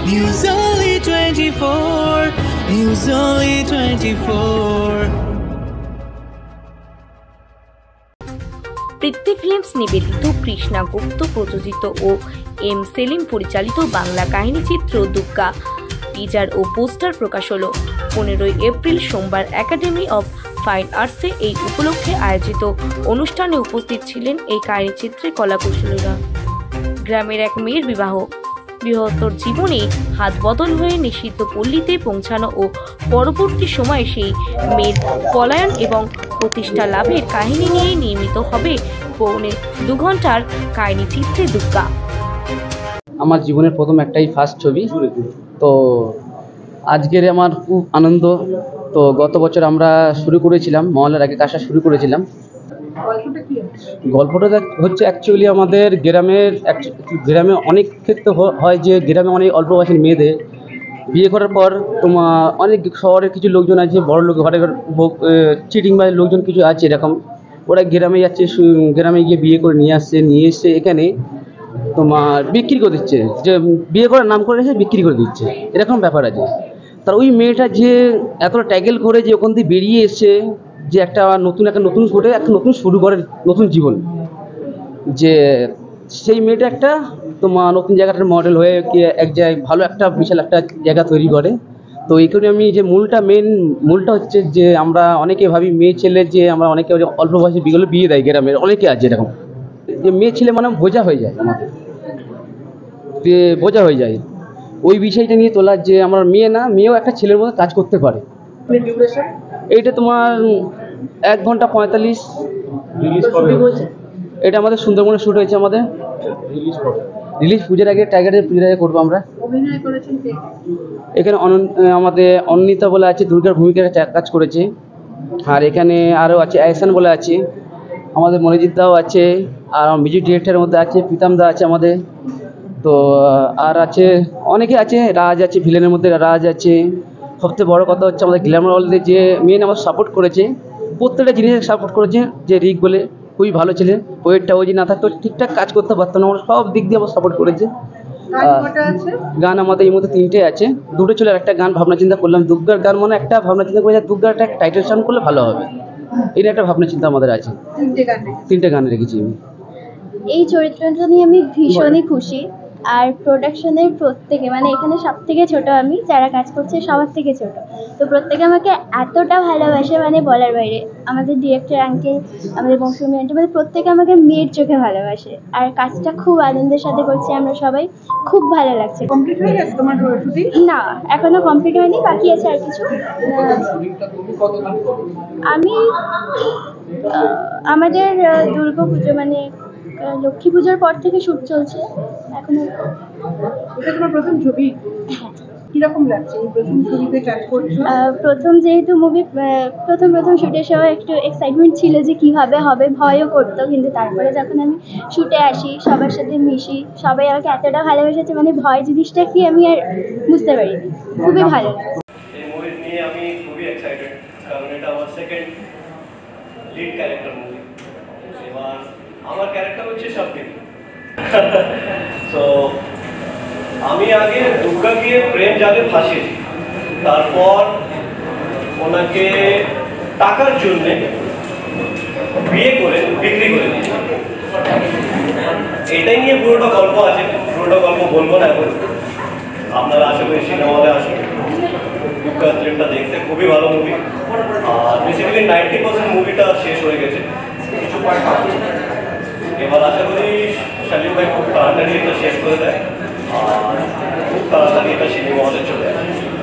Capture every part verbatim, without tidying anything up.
News Only twenty-four, News Only twenty-four. Prithvi films নিবেদিত কৃষ্ণা গুপ্ত প্রযোজিত ও এম সেলিম পরিচালিত বাংলা কাহিনীচিত্র দুগ্গা টিজার ও পোস্টার প্রকাশ হলো পনেরোই এপ্রিল সোমবার। একাডেমি অব ফাইন আর্টসে এই উপলক্ষে আয়োজিত অনুষ্ঠানে উপস্থিত ছিলেন এই কাহিনীচিত্রের কলাকুশলীরা। গ্রামের এক মেয়ের বিবাহ, বৃহত্তর জীবনে হাত বদল হয়ে নিষিদ্ধ পল্লীতে পৌঁছানো ও পরবর্তী সময়ে সেই মেয়ের পলায়ন এবং প্রতিষ্ঠা লাভের কাহিনী নিয়ে নির্মিত হবে পৌনে দু ঘন্টার কাহিনীচিত্রে দুগ্গা। আমার জীবনের প্রথম একটাই ফার্স্ট ছবি, তো আজকের আমার খুব আনন্দ। তো গত বছর আমরা শুরু করেছিলাম, মহলের আগে কাজটা শুরু করেছিলাম। গল্পটা হচ্ছে অ্যাকচুয়ালি আমাদের গ্রামের গ্রামে অনেক ক্ষেত্রে হয় যে গ্রামে অনেক অল্প বয়সের মেয়েদের বিয়ে করার পর তোমার অনেক শহরের কিছু লোকজন আছে, বড় লোক ঘরে চিটিং বা লোকজন কিছু আছে এরকম, ওরা গ্রামে যাচ্ছে, গ্রামে গিয়ে বিয়ে করে নিয়ে আসছে, নিয়ে এসছে এখানে তোমার বিক্রি করে দিচ্ছে, যে বিয়ে করার নাম করে এসে বিক্রি করে দিচ্ছে, এরকম ব্যাপার আছে। তার ওই মেয়েটা যে এতটা ট্যাগেল করে যে ওখান থেকে বেরিয়ে এসে যে একটা নতুন একটা নতুন করে একটা নতুন শুরু করে নতুন জীবন, যে সেই মেয়েটা একটা তোমার নতুন জায়গাটার মডেল হয়ে কি এক জায়গায় ভালো একটা বিশাল একটা জায়গা তৈরি করে। তো এইখানে আমি যে মূলটা মেন মূলটা হচ্ছে যে আমরা অনেকে ভাবি মেয়ে ছেলে যে আমরা অনেকে অল্প বয়সে বিগলে বিয়ে দেয়, গ্রামের অনেকে আছে এরকম, যে মেয়ে ছেলে মানে বোঝা হয়ে যায়, আমাদের বোঝা হয়ে যায়। ওই বিষয়টা নিয়ে তোলা যে আমার মেয়ে না, মেয়েও একটা ছেলের মতো কাজ করতে পারে। এইটা তোমার এক ঘন্টা পঁয়তাল্লিশ। এটা আমাদের সুন্দরবনে শ্যুট হয়েছে আমাদের। রিলিজ পুজোর আগে, টাইগারের পুজোর আগে করবো আমরা। এখানে আমাদের অনিতা বলে আছে, দুর্গার ভূমিকার কাজ করেছে। আর এখানে আরও আছে আহসান বলে আছে, আমাদের মনিজিৎ দাও আছে, আর মিউজিক ডিরেক্টরের মধ্যে আছে প্রীতম দা আছে আমাদের। তো আর আছে অনেকে আছে, রাজ আছে, ভিলেনের মধ্যে রাজ আছে। সবচেয়ে বড় কথা হচ্ছে আমাদের গ্ল্যামার ওয়ার্ল্ডে যে মেন আমার সাপোর্ট করেছে, প্রত্যেকটা জিনিসে সাপোর্ট করেছে, যে রিক বলে খুবই ভালো ছেলে, ওয়েটটা ওই যে না থাকতো ঠিকঠাক কাজ করতে পারতো না, আমার সব দিক দিয়ে আমার সাপোর্ট করেছে। গান আমাদের এই মধ্যে তিনটে আছে, দুটো ছিল, একটা গান ভাবনা চিন্তা করলাম, দুগ্গার গান মানে একটা ভাবনা চিন্তা করে দুগ্গার একটা টাইটেল সাউন্ড করলে ভালো হবে, এটা একটা ভাবনা চিন্তা আমাদের আছে। তিনটে গান রেখেছি আমি। এই চরিত্রটা নিয়ে আমি ভীষণই খুশি। আর প্রোডাকশনের প্রত্যেকে, মানে এখানে সব থেকে ছোটো আমি, যারা কাজ করছে সবার থেকে ছোট, তো প্রত্যেকে আমাকে এতটা ভালোবাসে মানে বলার বাইরে। আমাদের ডিরেক্টর আঙ্কেল, আমাদের মৌসুমি আন্টি, মানে প্রত্যেকে আমাকে মেয়ের চোখে ভালোবাসে। আর কাজটা খুব আনন্দের সাথে করছি আমরা সবাই, খুব ভালো লাগছে। কমপ্লিট হয়ে গেছে তোমার শুটিং? না, এখনো কমপ্লিট হয়নি, বাকি আছে আর কিছু। আমি আমাদের দুর্গা পুজো মানে লক্ষ্মী পুজোর পর থেকে শুট চলছে এখনো। এটা তোমার প্রথম ছবি? কিরকম লাগছে এই প্রথম ছবিতে কাজ করছো? প্রথম যেহেতু মুভি প্রথম প্রথম শুটের সময় একটু এক্সাইটমেন্ট ছিল যে কীভাবে হবে, ভয়ও করতো, কিন্তু তারপরে যখন আমি শুটে আসি, সবার সাথে মিশি, সবাই আমাকে এতটা ভালোবেসেছে, মানে ভয় জিনিসটা কি আমি আর বুঝতে পারিনি। খুবই ভালো লাগছে। এই মুভি নিয়ে আমি খুবই এক্সাইটেড, কারণ এটা আমার সেকেন্ড লিড ক্যারেক্টার মুভি। এবার আমার ক্যারেক্টার হচ্ছে সাব্বির। তো আমি আগে দুর্গাকে প্রেম জালে ফাঁসিয়েছি, তারপর ওনাকে টাকার জন্যে বিয়ে করে বিক্রি করে দিয়েছি। এটাই নিয়ে পুরোটা গল্প আছে, পুরোটা গল্প বলবো না এখন। আপনারা আশা করি সিনেমা হলে আসুন, দুর্গা ফিল্মটা দেখতে, খুবই ভালো মুভি। আর বেসিক্যালি নাইনটি পার্সেন্ট মুভিটা শেষ হয়ে গেছে, কিছু পয়েন্ট বাকি। এবার আশা করি শালিম ভাই খুব তাড়াতাড়ি এটা শেষ করে দেয়, আর খুব তাড়াতাড়ি এটা সিনেমা হলে চলে আসে।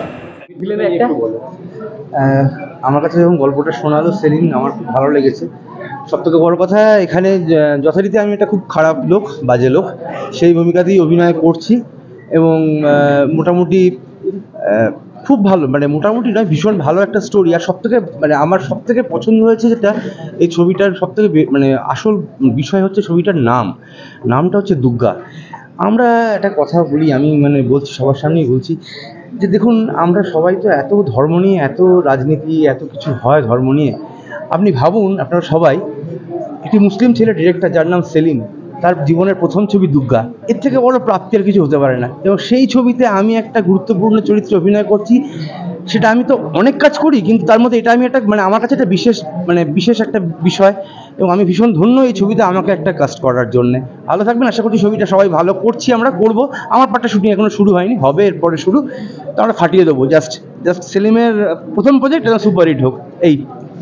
আমার কাছে যখন গল্পটা শোনালো সেলিম, আমার খুব ভালো লেগেছে। সবথেকে বড় কথা, এখানে যথারীতি আমি একটা খুব খারাপ লোক, বাজে লোক, সেই ভূমিকাতেই অভিনয় করছি এবং মোটামুটি খুব ভালো, মানে মোটামুটি নয়, ভীষণ ভালো একটা স্টোরি। আর সবথেকে মানে আমার সবথেকে পছন্দ হয়েছে যেটা, এই ছবিটার সবথেকে মানে আসল বিষয় হচ্ছে ছবিটার নাম, নামটা হচ্ছে দুগ্গা। আমরা একটা কথা বলি, আমি মানে বলছি সবার সামনেই বলছি, যে দেখুন আমরা সবাই তো এত ধর্ম নিয়ে, এত রাজনীতি, এত কিছু হয় ধর্ম নিয়ে। আপনি ভাবুন, আপনারা সবাই, একটি মুসলিম ছেলে ডিরেক্টর যার নাম সেলিম, তার জীবনের প্রথম ছবি দুগ্গা, এর থেকে বড় প্রাপ্তি আর কিছু হতে পারে না। এবং সেই ছবিতে আমি একটা গুরুত্বপূর্ণ চরিত্রে অভিনয় করছি, সেটা আমি তো অনেক কাজ করি, কিন্তু তার মধ্যে এটা আমি একটা মানে আমার কাছে একটা বিশেষ মানে বিশেষ একটা বিষয়, এবং আমি ভীষণ ধন্য এই ছবিতে আমাকে একটা কাস্ট করার জন্যে। ভালো থাকবেন, আশা করছি ছবিটা সবাই ভালো করছি, আমরা করব। আমার পার্টটা শুটিং এখনো শুরু হয়নি, হবে এরপরে শুরু, তো আমরা ফাটিয়ে দেবো। জাস্ট জাস্ট সেলিমের প্রথম প্রজেক্ট, এটা সুপার হিট হোক এই।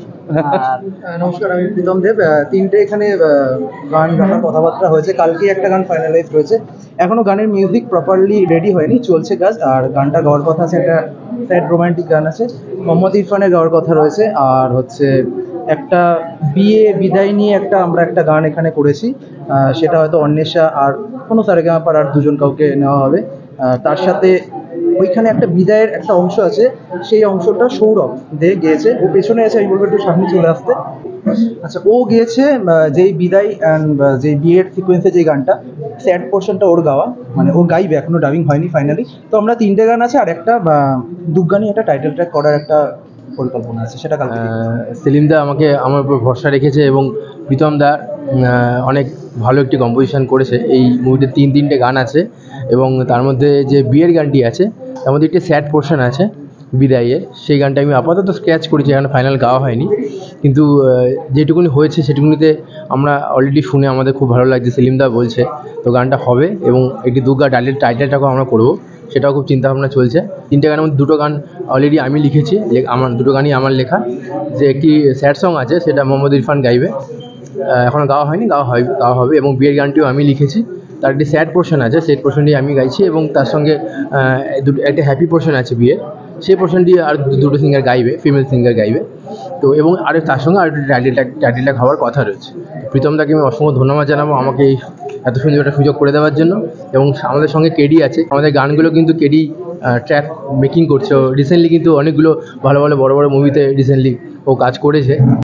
নমস্কার, আমি প্রীতম দেব। আহ, তিনটে এখানে আহ, গান গাওয়ার কথাবার্তা হয়েছে, কালকে একটা গান ফাইনালাইজ হয়েছে, এখনো গানের মিউজিক প্রপারলি রেডি হয়নি, চলছে কাজ। আর গানটা গাওয়ার কথা আছে, একটা স্যাড রোমান্টিক গান আছে, মোহাম্মদ ইরফানের গাওয়ার কথা রয়েছে। আর হচ্ছে একটা বিয়ে বিদায় নিয়ে একটা আমরা একটা গান এখানে করেছি, আহ, সেটা হয়তো অন্বেষা আর কোনো সারেগামাপার আর দুজন কাউকে নেওয়া হবে। আহ, তার সাথে ওইখানে একটা বিদায়ের একটা অংশ আছে, সেই অংশটা সৌরভ দে গেয়েছে, ও পেছনে আছে, আমি বলবো একটু সামনে চলে আসতে। আচ্ছা, ও গিয়েছে যেই বিদায় অ্যান্ড যেই বিয়ের সিকোয়েন্সে যে গানটা, স্যাড পোর্শনটা ওর গাওয়া, মানে ও গাইবে, এখনো ডাবিং হয়নি ফাইনালি। তো আমরা তিনটে গান আছে, আর একটা দুগ্গানি একটা টাইটেল ট্র্যাক করার একটা পরিকল্পনা আছে, সেটা কালকে। সেলিম দা আমাকে আমার উপর ভরসা রেখেছে, এবং প্রীতম দা অনেক ভালো একটি কম্পোজিশন করেছে। এই মুভিতে তিন তিনটে গান আছে, এবং তার মধ্যে যে বিয়ের গানটি আছে তার মধ্যে একটি স্যাড পোর্শন আছে বিদায়ের, সেই গানটা আমি আপাতত স্ক্র্যাচ করেছি, এখানে ফাইনাল গাওয়া হয়নি, কিন্তু যেটুকুনি হয়েছে সেটুকুনিতে আমরা অলরেডি শুনে আমাদের খুব ভালো লাগছে। সেলিম দা বলছে তো গানটা হবে, এবং একটি দুগ্গা টাইটেল টাইটেলটাকেও আমরা করবো, সেটাও খুব চিন্তাভাবনা চলছে। তিনটে গানের মধ্যে দুটো গান অলরেডি আমি লিখেছি, আমার দুটো গানই আমার লেখা। যে একটি স্যাড সং আছে সেটা মোহাম্মদ ইরফান গাইবে, এখনও গাওয়া হয়নি, গাওয়া হয় গাওয়া হবে। এবং বিয়ের গানটিও আমি লিখেছি, তার একটি স্যাড পোর্শন আছে, সেই পোর্শনটি আমি গাইছি, এবং তার সঙ্গে দুটো একটা হ্যাপি পোর্শন আছে বিয়ের, সেই পোর্শনটি আর দুটো সিঙ্গার গাইবে, ফিমেল সিঙ্গার গাইবে। তো এবং আর তার সঙ্গে আর একটু টাইটেলটা টাইটেলটা খাওয়ার কথা রয়েছে। প্রীতম দাকে আমি অসংখ্য ধন্যবাদ জানাবো আমাকে এই এত সুন্দর একটা সুযোগ করে দেওয়ার জন্য। এবং আমাদের সঙ্গে কেডি আছে, আমাদের গানগুলো কিন্তু কেডি ট্র্যাক মেকিং করছে। ও রিসেন্টলি কিন্তু অনেকগুলো ভালো ভালো বড় বড় মুভিতে রিসেন্টলি ও কাজ করেছে।